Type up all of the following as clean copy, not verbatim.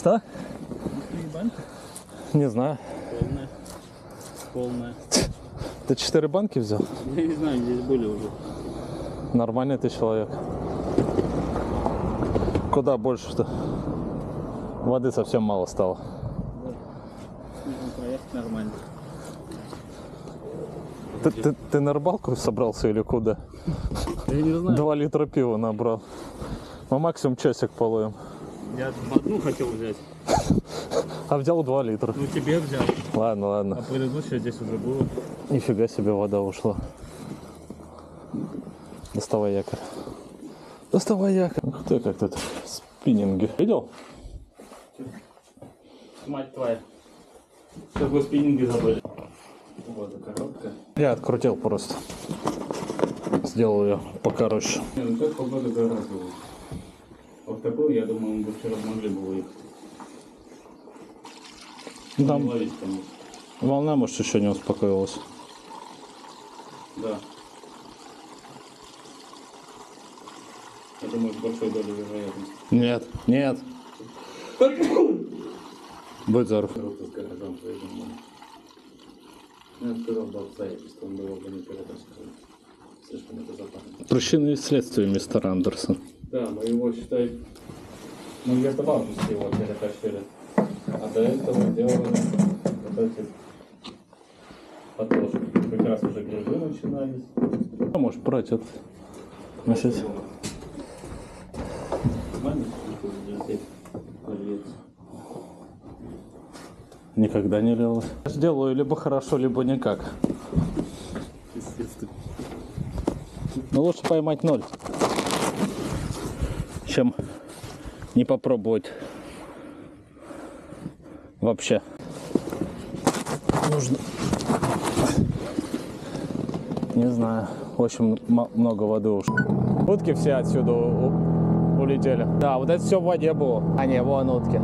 Что? Банки? Не знаю. Полная. Полная. Ты 4 банки взял? Я не знаю, здесь были уже. Нормальный ты человек. Куда больше-то? Воды совсем мало стало. Нужно проехать нормально. Ты на рыбалку собрался или куда? Я не знаю. 2 литра пива набрал. Мы максимум часик половим. Я одну хотел взять. А взял 2 литра. Ну тебе взял. Ладно, А ладно. предыдущая здесь уже было. Нифига себе, вода ушла. Доставай якорь. Доставай якорь. Ух ты, как тут спиннинги. Видел? Мать твоя. С тобой спиннинги забыли. Вот, короткая. Я открутил просто. Сделал ее покороче. Не, ну как погода гораздо. Вот такой, я думаю, мы бы вчера могли бы выехать. Там Ловить, конечно. волна, может, еще не успокоилась. Да. Я думаю, с большой долей вероятности. Нет, нет. Будь здоров. Круто с гаражом поедем. Я сказал бы обстоятельства, он было бы не перед рассказать. Слишком это запахло. Причины и следствия, мистер Андерсон. Да, мы его, считай, мы где-то в августе его перетащили. А до этого делали вот эти подложки. Как раз уже грибы начинались. А можешь брать это? Носить. Маленький здесь польется. Никогда не лилось. Сделаю либо хорошо, либо никак. Естественно. Но лучше поймать 0, чем не попробовать вообще. Нужно. Не знаю. Очень много воды ушло. Утки все отсюда улетели. Да, вот это все в воде было. А не, вон утки.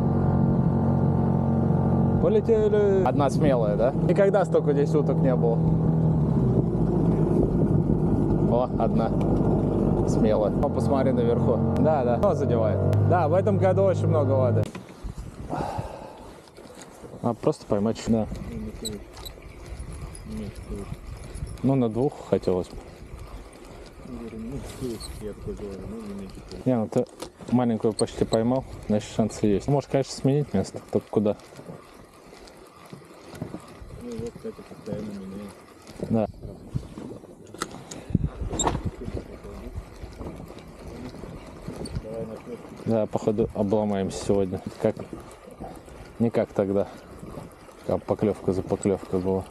Полетели. Одна смелая, да? Никогда столько здесь уток не было. О, одна смелая. О, посмотри наверху. Да, да. Кто задевает? Да, в этом году очень много воды. А просто поймать, да. Ну, на 2 хотелось бы. Не, ну ты маленькую почти поймал, значит шансы есть. Можешь, конечно, сменить место, только куда? Ну вот, кстати, постоянно меняет. Да. Да, походу обломаемся сегодня. Как? Не как тогда. Как поклевка за поклевкой была.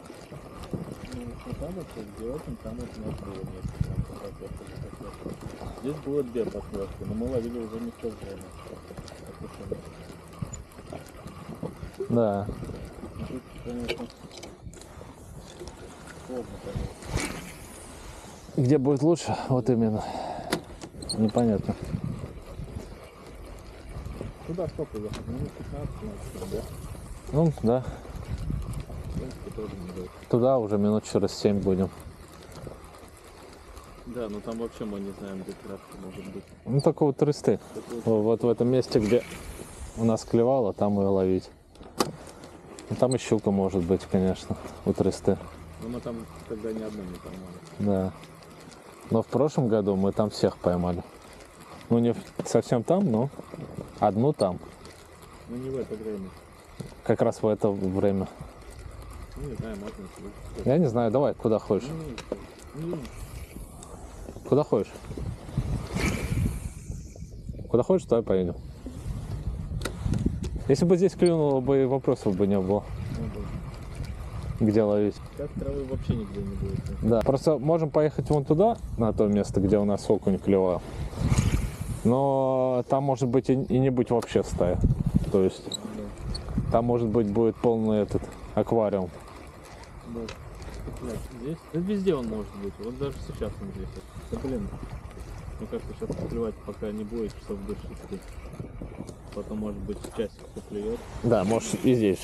Здесь было 2 поклевки, но мы ловили уже не в то время. Да. Тут, конечно, сложно, конечно. Где будет лучше? Вот именно. Непонятно. Куда сколько ехать? Минут 15, да? Ну, да. В принципе, тоже не дает. Туда уже минут через 7 будем. Да, но там вообще мы не знаем, где травка может быть. Ну, только вот тресты. Вот в этом месте, где у нас клевало, там ее ловить. Ну, там и щука может быть, конечно, у тресты. Но мы там тогда ни одну не поймали. Да. Но в прошлом году мы там всех поймали. Ну, не совсем там, но одну там. Ну, не в это время. Как раз в это время. Ну, не знаю, можно себе. Я не знаю, давай, куда хочешь. Ну, Куда хочешь? Куда хочешь, туда поедем. Если бы здесь клюнуло бы, и вопросов бы не было. Где ловить. как травы вообще нигде не будет. Да, просто можем поехать вон туда, на то место, где у нас окунь клевал. Но там может быть и не быть вообще стая. То есть там может быть будет полный этот аквариум. Да. Здесь? Да везде он может быть. Вот даже сейчас он здесь. Да блин. Мне кажется, сейчас поклевать пока не будет, часов до 6. Потом может быть часик поклюет. Да, может и здесь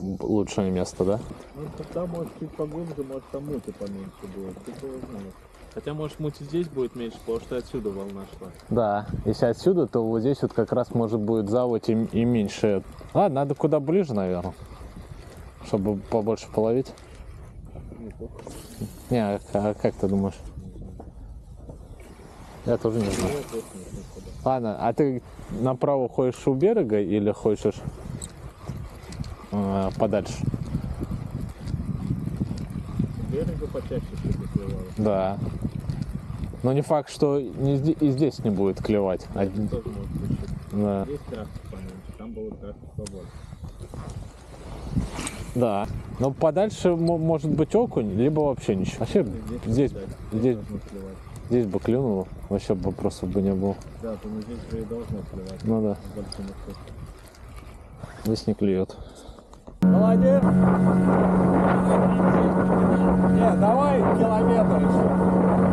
лучшее место, да? Ну тогда может чуть поглубже, может там муты поменьше будет. Кто его знает. Хотя, может, муть и здесь будет меньше, потому что отсюда волна шла. Да, если отсюда, то вот здесь вот как раз может будет заводь и меньше. А, надо куда ближе, наверное, чтобы побольше половить. Не, а как ты думаешь? Я тоже не знаю. Ладно, а ты направо ходишь у берега или хочешь подальше? Берега почаще что-то клевало. Да. Но не факт, что и здесь не будет клевать. Это тоже может быть. Да. Здесь красок поменьше, там было красок побольше. Да. Но подальше может быть окунь, либо вообще ничего. Вообще здесь должно клевать. здесь бы клюнуло, вообще вопросов бы не было. Да, то здесь же и должно клевать. Ну да. С большим отсутствием. Здесь не клюет. Молодец. Не, давай километр еще.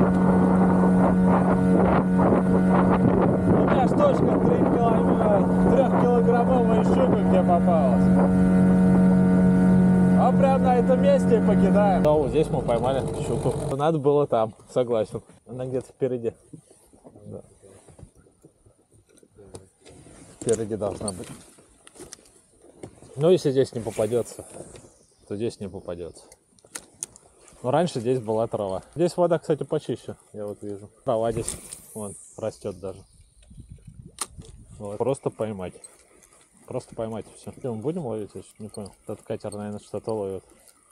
У меня ж точка 3-килограммовая щука где попалась. А прям на этом месте и покидаем. Да, вот здесь мы поймали щуку. Надо было там, согласен. Она где-то впереди. Да. Впереди должна быть. Ну, если здесь не попадется, то здесь не попадется. Но раньше здесь была трава. Здесь вода, кстати, почище, я вот вижу. Трава здесь, вон, растет даже. Вот. Просто поймать. Просто поймать и все. Мы будем ловить? Я не понял. Этот катер, наверное, что-то ловит.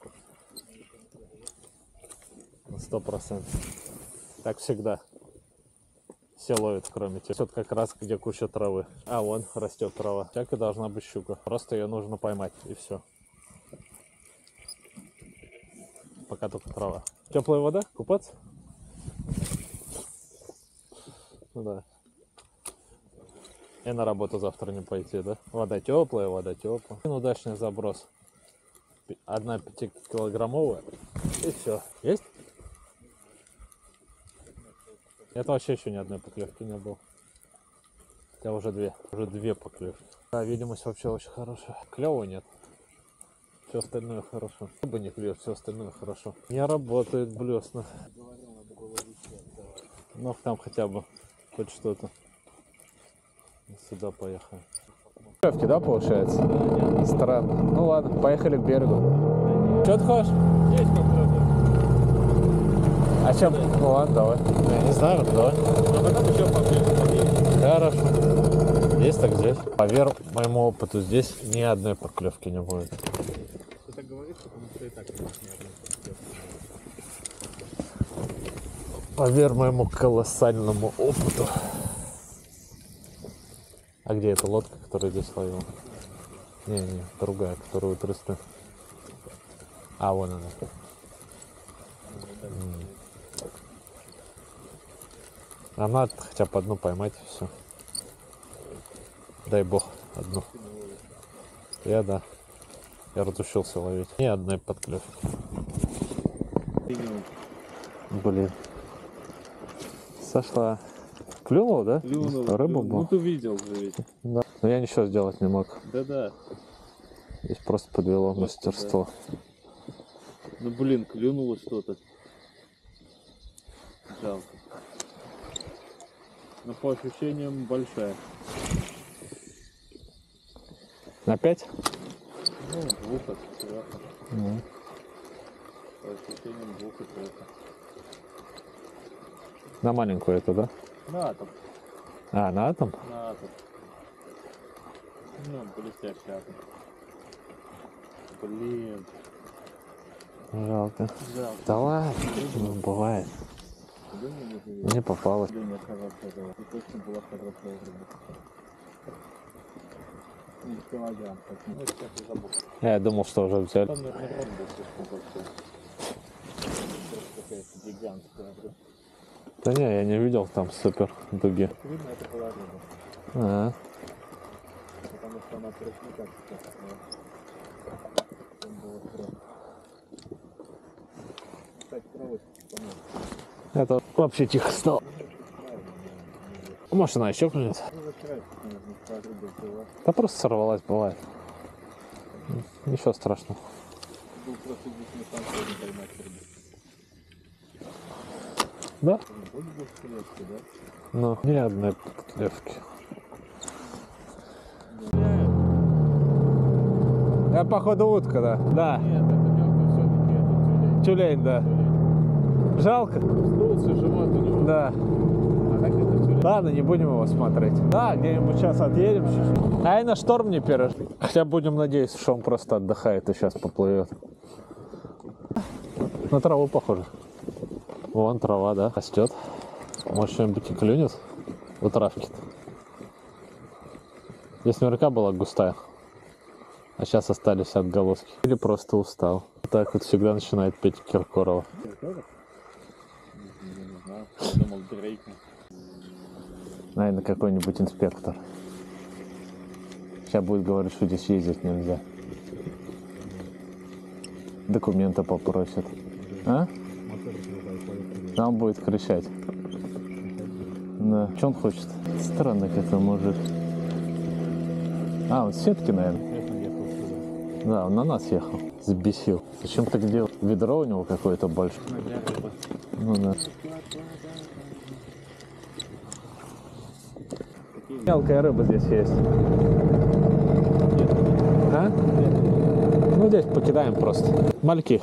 100%. Так всегда. Все ловят, кроме тебя. Вот как раз где куча травы. А вон растет трава. Так и должна быть щука. Просто ее нужно поймать и все. Пока только трава. Теплая вода? Купаться? Ну да. И на работу завтра не пойти, да? Вода теплая, вода теплая. Удачный заброс. Одна 5-килограммовая. И все. Есть? Это вообще еще ни одной поклевки не было. Хотя уже две. Уже две поклевки. Да, видимость вообще очень хорошая. Клёва нет. Все остальное хорошо. Рыба не клюет, все остальное хорошо. Не работает блесна. Ну там хотя бы хоть что-то. Сюда поехали. Поклевки, да, получается? Странно. Ну ладно, поехали к берегу. Че ты хочешь? Есть поклевки. А чем? Ну ладно, давай. Я не знаю, давай. А потом еще поклевки. Хорошо. Здесь так здесь. Поверь моему опыту, здесь ни одной поклевки не будет. Ты так говоришь, потому что и так нет ни одной поклевки. Поверь моему колоссальному опыту. А где эта лодка, которая здесь ловила? Не, другая, которую трясли. А, вон она. А надо хотя бы одну поймать и все. Дай бог, одну. Да. Я разучился ловить. Ни одной подклевки. Блин. Сошла. Клюнула, да? Клюнула. Рыба была? Ну ты видел же ведь. Да. Но я ничего сделать не мог. Да-да. Здесь просто подвело Просто, мастерство. Ну блин, клюнуло что-то. Жалко. Но по ощущениям большая. На 5? Ну, двух от четырех. По ощущениям двух и трех. На маленькую это, да? На атом. А, на атом? На атом. Ну, блестящий атом. Блин. Жалко. Жалко. Да ладно, ну, бывает. Не попалось. Блин, я хорошая была. И точно была хорошая рыба. Ну, килограмм. Ну, сейчас я забыл. Я думал, что уже взяли. Там, наверное, рот был слишком большой. Просто какая-то гигантская рыба. Да не, я не видел там супер дуги. Видно, это была рыба. А, Потому что она просто не так сейчас. Там было кровь. Кстати, кровь поможет. это вообще тихо стало. Может, она еще клюнет? Ну, закрывай, нужно по рыбе была. Да просто сорвалась, бывает. Ничего страшного. Был просто здесь не поймать рыбу. Да? Будет больше клетки, да? Ну, ни одной подклевки. Я походу утка, да. Да. Нет, это мертвый все-таки, это тюлень. Тюлень, да. Жалко? Сдулся живот у него. Да. А так это тюлень. Ладно, не будем его смотреть. Да, где-нибудь сейчас отъедем чуть-чуть. А и на шторм не переш. Хотя будем надеяться, что он просто отдыхает и сейчас поплывет. На траву похоже. Вон трава, да, растет. Может, что-нибудь и клюнет у травки-то. Здесь наверняка была густая. А сейчас остались отголоски. Или просто устал. Так вот всегда начинает петь Киркорова. Я не знаю. Я думал, Дрейк. Наверное, какой-нибудь инспектор. Сейчас будет говорить, что здесь ездить нельзя. Документы попросят. А? А он будет кричать. Да. Что он хочет? Странный какой мужик. А, он с сетки, наверное. Да, он на нас ехал. Сбесил. Зачем так делал? Ведро у него какое-то большое. Ну да. Мелкая рыба здесь есть. А? Ну здесь покидаем просто. Мальки.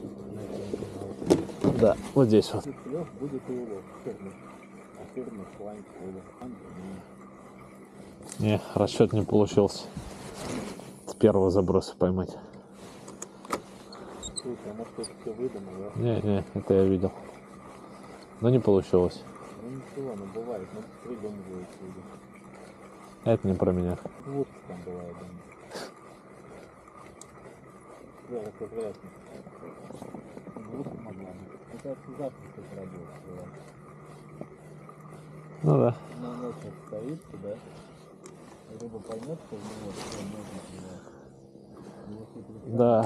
Да, вот здесь вот. Будет улов. А ферма, шланг, улов. Не, расчет не получился. С первого заброса поймать. Слушай, а может это все выдумал, да? Не, это я видел. Но не получилось. Ну ничего, ну бывает, ну придумывают люди. Это не про меня. Вот там была, я думаю. Да, это вряд ли. Вот могла быть. Это завтра как работа. Ну да. На ночь стоит, да? Рыба поймет, что в него все можно. Да.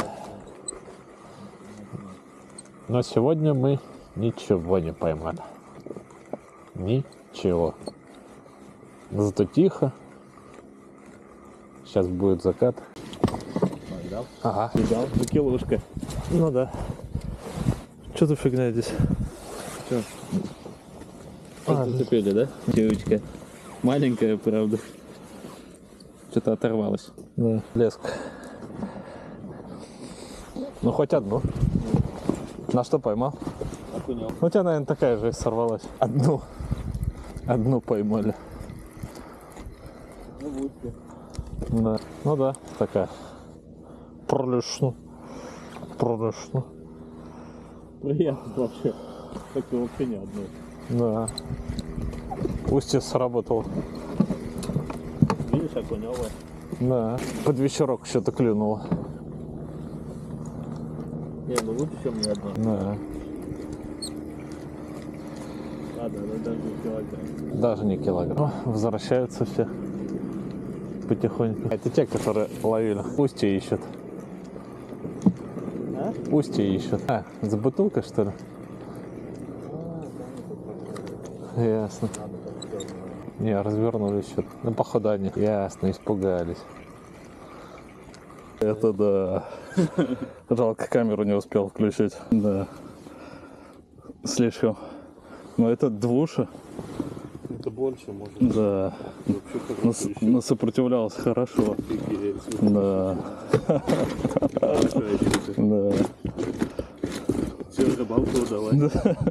Но сегодня мы ничего не поймали. Ничего. Зато тихо. Сейчас будет закат. Видал? Ага. Видал? Килушка. Ну да. Что за фигня здесь? Что? Зацепили, да? Девочка. Маленькая, правда. Что-то оторвалось. Да. Леска. Ну хоть одну. На что поймал? Окунел. У тебя, наверное, такая же и сорвалась. Одну. Одну поймали. Ну, лучше. Да. Ну да, такая. Пролюшну. Пролюшну. Приятно вообще. Так вообще не одно. Да. Устье сработало. Видишь, окунёвая. Да. Под вечерок что-то клюнуло. Не, ну лучше, чем ни одна. Да. Ладно, ну даже не килограмм. Даже не килограмм. О, возвращаются все. Потихоньку. Это те, которые ловили. Устье ищут. А? Устье ищут. А, за бутылкой, что ли? Ясно. Не, развернулись что-то. Ну, походу они. Ясно, испугались. Это да. Жалко, камеру не успел включить. Да. Слишком. Но это двуша. Это больше, может. Да. Но сопротивлялся хорошо. Да. Да. Все, рыбалку удалось.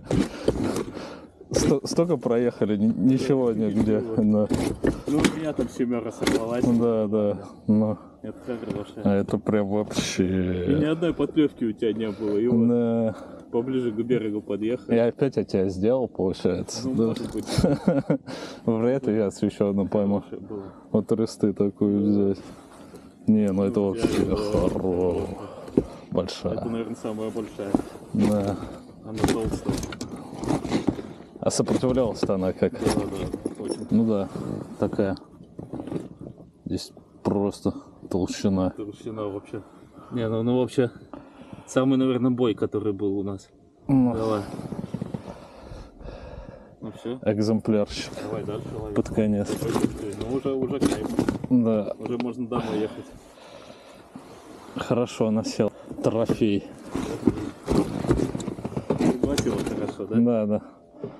Столько проехали, ничего нигде. Да. Ну, у меня там 7 сорвалась. Да. Но. Это хорошая. А это прям И ни вообще. одной подклевки у тебя не было. И вот Да. поближе к берегу подъехали. Я опять от тебя сделал, получается. Ну, Да. может быть, Вряд ли я еще одну пойму. хорошая была. Вот рысты такую взять. Не, ну это вообще хоро. Это, Большая. наверное, самая большая. Да. Она толстая. А сопротивлялась-то она как? Да, очень Ну да, такая. Здесь просто толщина. толщина вообще. Не, ну вообще, самый, наверное, бой, который был у нас. Ну, Давай. Ну все, экземплярчик давай дальше лови. под конец. Ну уже кайф. Да, Уже можно домой ехать. хорошо насел. Трофей. Пригласила хорошо, да? Да.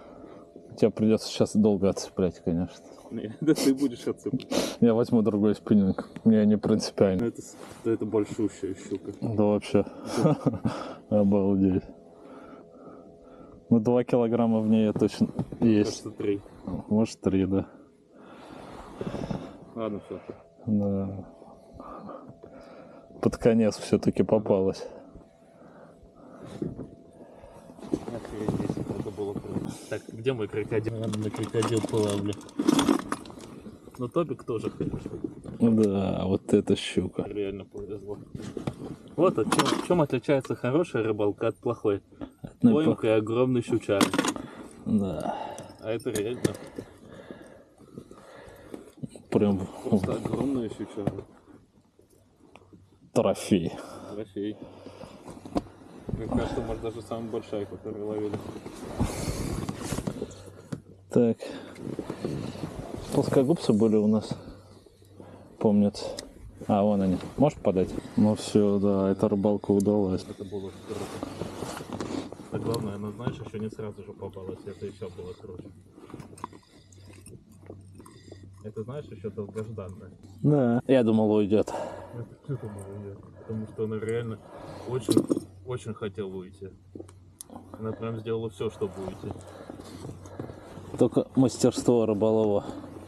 Тебе придется сейчас долго отцеплять, конечно. Да ты будешь отцеплять. Я возьму другой спиннинг. Мне не принципиально. Это большущая щука. Да вообще. Обалдеть. Ну 2 килограмма в ней точно есть. Кажется, 3. Может 3, да. Ладно, все. Да. Под конец все-таки попалась. Это было круто. Так, где мой крокодил? Надо на крокодил половлю. Но Топик тоже хороший. Да, вот эта щука. Реально повезло. Вот в чем отличается хорошая рыбалка от плохой. Поймка и огромный щучар. Да. А это реально Прям просто огромная щучара. трофей. Трофей. Мне кажется, может даже самая большая, которую ловили. Так. Плоскогубцы были у нас. Помнится. А, вон они. Можешь подать? Ну все, да, эта рыбалка удалась. Это было круто. А главное, она, знаешь, еще не сразу же попалась. Это еще было круче. Это, знаешь, еще долгожданное. Да. Я думал, уйдет. Это было нет. Потому что она реально очень, очень хотела уйти. Она прям сделала все, чтобы уйти. Только мастерство рыболова.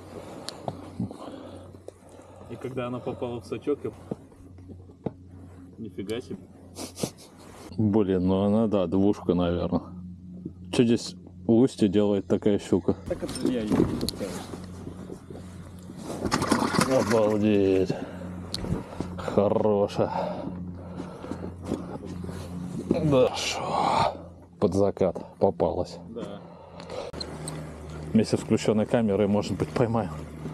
И когда она попала в сачок, я... Нифига себе. Блин, ну она, да, двушка, наверное. Что здесь в устье делает такая щука? Так это я ее пускаю. Обалдеть. Хорошая. Да шо. Под закат попалась. Да. Вместе с включенной камерой, может быть, поймаем.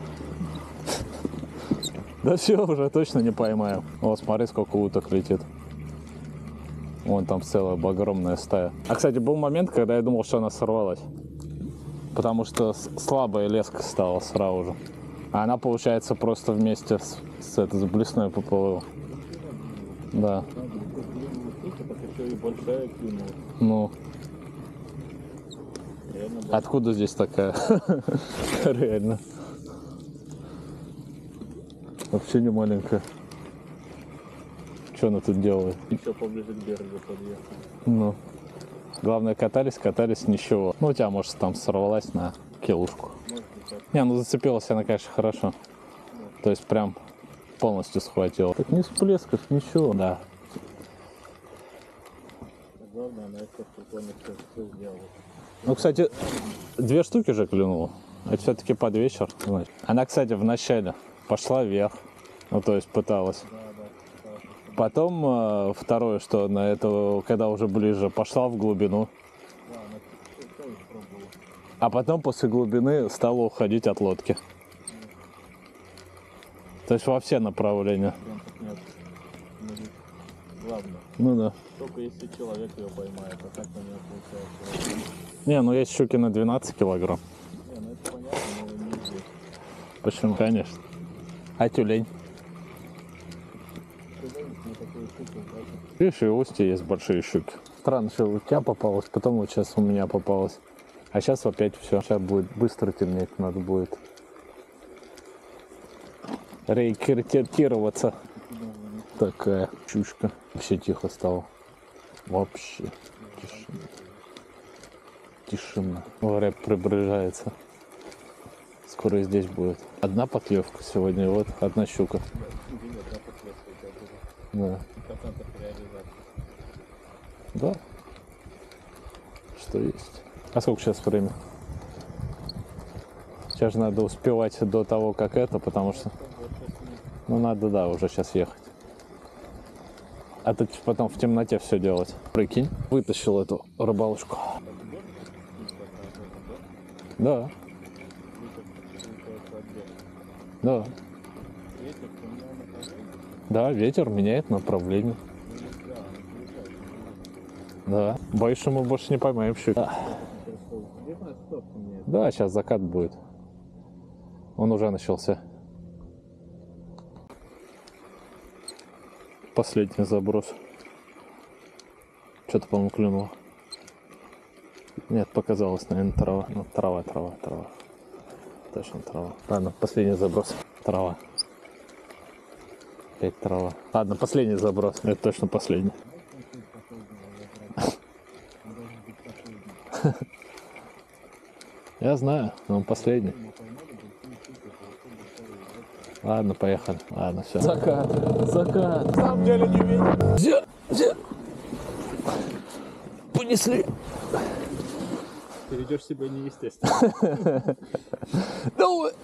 Да все, уже точно не поймаем. Вот, смотри, сколько уток летит. Вон там целая огромная стая. А, кстати, был момент, когда я думал, что она сорвалась. Потому что слабая леска стала сразу же. А она, получается, просто вместе с этой блесной поплыла. Да. Так еще и большая клюнула. Ну, Реально откуда здесь такая? Реально. Вообще не маленькая. Что она тут делает? еще поближе к берегу подъехала. Ну. Главное, катались, ничего. Ну, у тебя, может, там сорвалась на килушку. Может быть, так. Не, ну зацепилась она, конечно, хорошо. То есть прям полностью схватила. Так ни всплесков, ничего. Да. Главное, она это прикольно все сделала. Ну, кстати, 2 штуки же клюнула. Это все-таки под вечер, значит. Она, кстати, вначале пошла вверх. Ну, то есть пыталась. Потом второе, что на это, когда уже ближе, пошла в глубину. А потом после глубины стала уходить от лодки. То есть во все направления. Прям так нет. Главное, Ну да. только если человек ее поймает, а так у нее получается. Не, ну есть щуки на 12 килограмм. Не, ну это понятно, но не здесь. Почему? Конечно. А тюлень? Видишь, и в устье есть большие щуки. Странно, что у тебя попалось, потом вот сейчас у меня попалось. А сейчас опять все. Сейчас будет быстро темнеть, надо будет рекрутироваться. Такая щучка. Вообще тихо стало. Вообще тишина. Тишина. Рэп приближается. Скоро и здесь будет. Одна поклевка сегодня, вот одна щука. Да. Да. Что есть. А сколько сейчас время? Сейчас же надо успевать до того, как это, потому что... Ну, надо, да, уже сейчас ехать. А тут потом в темноте все делать. Прикинь, вытащил эту рыбалочку. Да. Да. Да, ветер меняет направление. Да. Боюсь, что мы больше не поймаем щуку. Да, сейчас закат будет. Он уже начался. Последний заброс. Что-то, по-моему, клюнуло. Нет, показалось, наверное, трава. Ну, трава. Точно трава. Ладно, последний заброс. Трава. Опять трава. Ладно, последний заброс. Это точно последний. Я знаю, но он последний. Ладно, поехали. Ладно, все. Закат. На самом деле не видел. Где? Понесли. Ты ведешь себя неестественно. Давай.